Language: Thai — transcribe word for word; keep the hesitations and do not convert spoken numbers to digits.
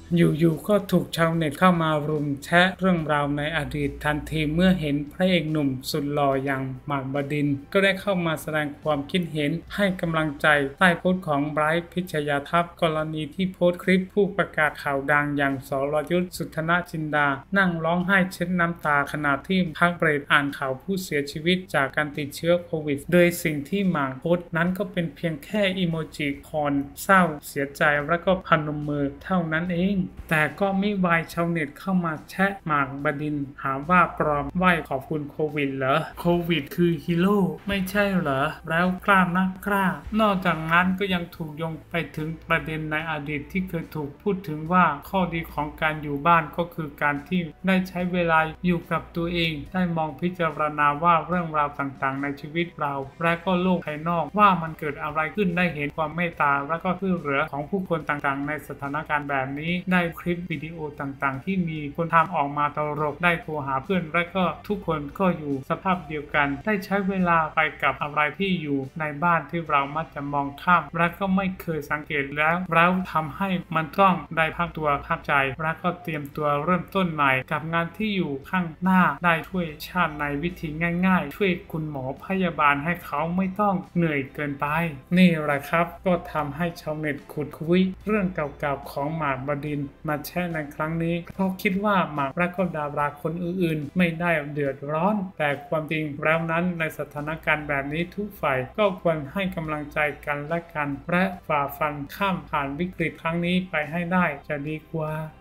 อยู่ๆก็ถูกชาวเน็ตเข้ามารุมแชะเรื่องราวในอดีตทันทีเมื่อเห็นพระเอกหนุ่มสุดหล่ออย่างหมากบดินทร์ก็ได้เข้ามาแสดงความคิดเห็นให้กำลังใจใต้โพสต์ของไบรท์พิชยาทัพกรณีที่โพสต์คลิปผู้ประกาศข่าวดังอย่างสรยุทธสุทธนจินดานั่งร้องไห้เช็ดน้ำตาขณะที่พักเบรกอ่านข่าวผู้เสียชีวิตจากการติดเชื้อโควิดโดยสิ่งที่หมากโพสต์นั้นก็เป็นเพียงแค่อีโมจิคอนเศร้าเสียใจแล้วก็พนมมือเท่านั้นเองแต่ก็ไม่วายชาวเน็ตเข้ามาแชะหมากบดินทร์หาว่าปลอมไหว้ขอบคุณโควิดเหรอโควิดคือฮีโร่ไม่ใช่เหรอแล้วกล้านักกล้านอกจากนั้นก็ยังถูกโยงไปถึงประเด็นในอดีตที่เคยถูกพูดถึงว่าข้อดีของการอยู่บ้านก็คือการที่ได้ใช้เวลาอยู่กับตัวเองได้มองพิจารณาว่าเรื่องราวต่างๆในชีวิตเราและก็โลกภายนอกว่ามันเกิดอะไรขึ้นได้เห็นความเมตตาและก็ช่วยเหลือของผู้คนต่างๆในสถานการณ์แบบนี้ได้คลิปวิดีโอต่างๆที่มีคนทำออกมาตลกได้โทรหาเพื่อนและก็ทุกคนก็อยู่สภาพเดียวกันได้ใช้เวลาไปกับอะไรที่อยู่ในบ้านที่เรามักจะมองข้ามและก็ไม่เคยสังเกตแล้วแล้วทำให้มันต้องได้พักตัวพักใจและก็เตรียมตัวเริ่มต้นใหม่กับงานที่อยู่ข้างหน้าได้ช่วยชาติในวิธีง่ายๆช่วยคุณหมอพยาบาลให้เขาไม่ต้องเหนื่อยเกินไปนี่แหละครับก็ทำให้ชาวเน็ตขุดคุยเรื่องเก่าๆของหมากบดินทร์มาแชร์ในครั้งนี้เพราะคิดว่าหมากและก็ดาราคนอื่นๆไม่ได้เดือดร้อนแต่ความจริงแล้วนั้นในสถานการณ์แบบนี้ทุกฝ่ายก็ควรให้กำลังใจกันและกันและฝ่าฟันข้ามผ่านวิกฤตครั้งนี้ไปให้ได้จะดีกว่า